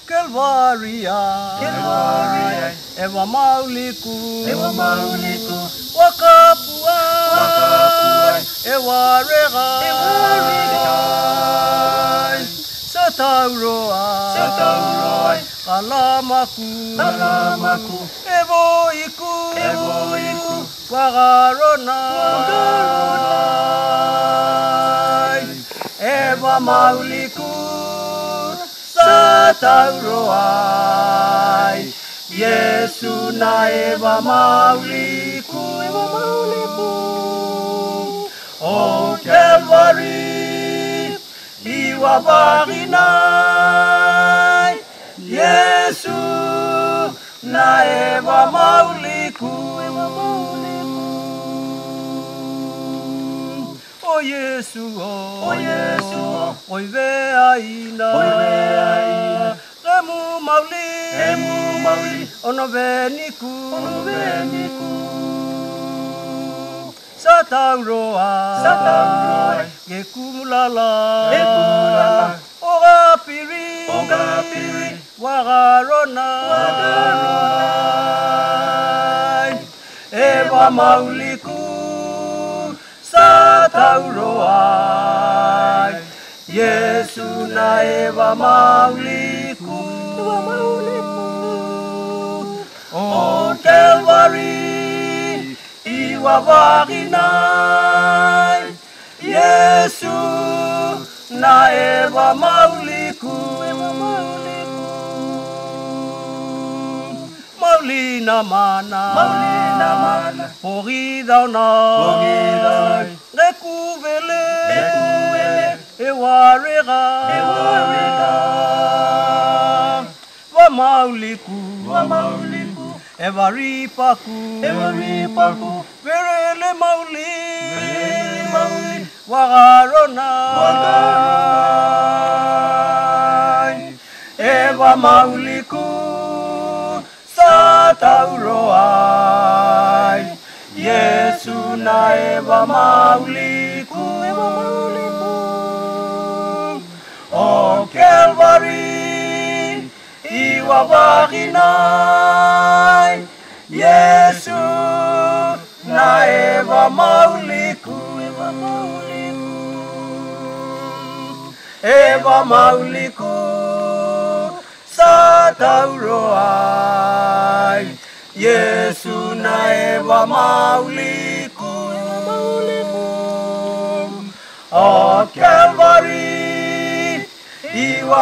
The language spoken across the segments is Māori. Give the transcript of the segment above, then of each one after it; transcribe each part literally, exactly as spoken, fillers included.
Calvaria, Calvaria, Ewa Mauliku, Ewa Mauliku, Wakapua, Wakapua, Ewa Rega, Ewa Rega, Satauroa, Satauroa, Kalamaku, Kalamaku, Evo Iku, Evo Iku, Wagarona, Wagarona, Ewa Mauliku, Satauroai, Yesu na Ewa Mauliku, Ewa Mauliku, O Calvary, Iwa Baginai, Yesu na Ewa Mauliku, Ewa Mauliku, O Yesu, O Yesu, Oi veaina, Oi veaina, Remu mauli, Remu mauli, Ono veniku, Ono veniku, Satauroa, Satauroa, Gekumulala, Gekumulala, Oga piri, Oga piri, Wagarona, Wagarona, Ewa mauliku, Satauroa, Yesu na Ewa Mauliku, Ewa Mauliku, O Calvary, Iwa Baginai, Yesu na Ewa Mauliku, Ewa Mauliku, Maulina mana, Maulina mana, Pogidana, Pogidana, Rekuvele, Rekuvele, Ewarega, Ewarega, Wamauliku, Wamauliku, Evaripaku, Evaripaku, Verele Mauli, Verele Mauli, Wagarona, Wagarona, Ewa Mauliku, Satauroai, Yesu na Ewa Mauliku, Ewa Mauliku, O Calvary, Iwa Baginai, Yesu na Ewa Mauliku, Ewa Mauliku, Ewa Mauliku, Satauroai, Yesu na Ewa Mauliku, Ewa Mauliku, O Calvary, Iwa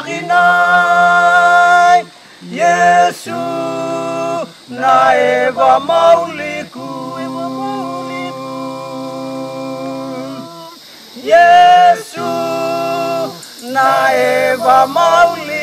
Baginai, Yesu na Ewa Mauliku, Ewa Mauliku, Yesu na Ewa Mauliku.